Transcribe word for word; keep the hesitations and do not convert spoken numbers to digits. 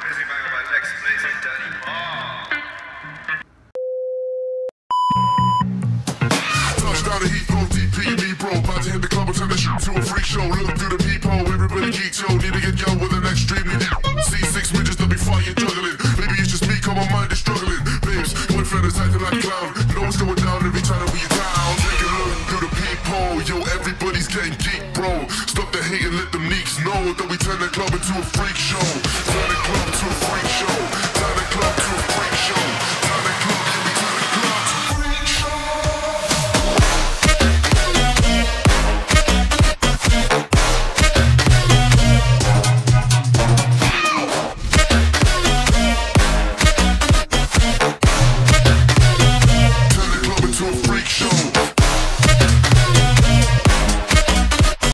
Touchdown the heat, go D P, me bro. About to hit the club and turn the shoot to a freak show. Look through the peephole, everybody geek, yo. Need to get yo with an extremely see six midgets that be fighting, juggling. Maybe it's just me, cause my mind is struggling. Babes, boyfriend is acting like a clown. Know what's going down every time that we down. Take a look through the peephole, yo. Everybody's getting geek, bro. Stop the hate and let them neeks know that we turn the club into a freak show. Turn the club to a freak show.